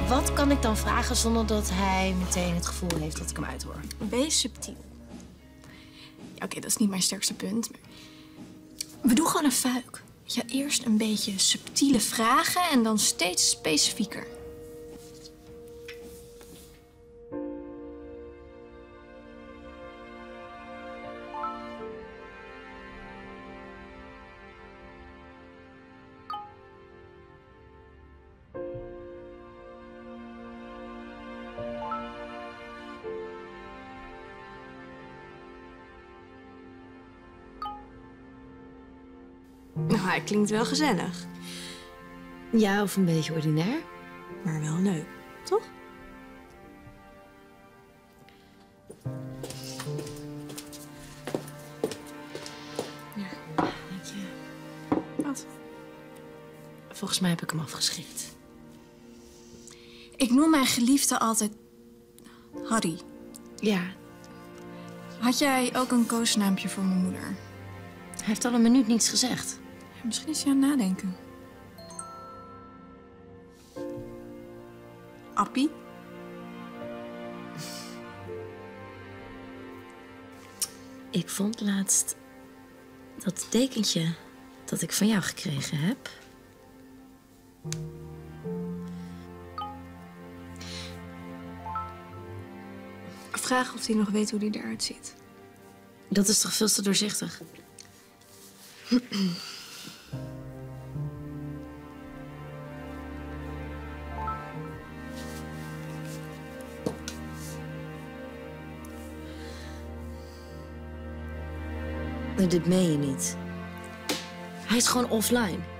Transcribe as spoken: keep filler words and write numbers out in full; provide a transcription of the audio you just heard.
wat kan ik dan vragen zonder dat hij meteen het gevoel heeft dat ik hem uithoor? Wees subtiel. Ja, oké, dat is niet mijn sterkste punt. Maar... we doen gewoon een fuik. Ja, eerst een beetje subtiele vragen en dan steeds specifieker. Nou, hij klinkt wel gezellig. Ja, of een beetje ordinair. Maar wel leuk, toch? Ja, dank je. Wat? Volgens mij heb ik hem afgeschrikt. Ik noem mijn geliefde altijd Harry. Ja. Had jij ook een koosnaampje voor mijn moeder? Hij heeft al een minuut niets gezegd. Ja, misschien is hij aan het nadenken. Appie? Ik vond laatst dat dekentje dat ik van jou gekregen heb. Vraag of hij nog weet hoe hij eruit ziet. Dat is toch veel te doorzichtig? Nee, dit meen je niet. Hij is gewoon offline.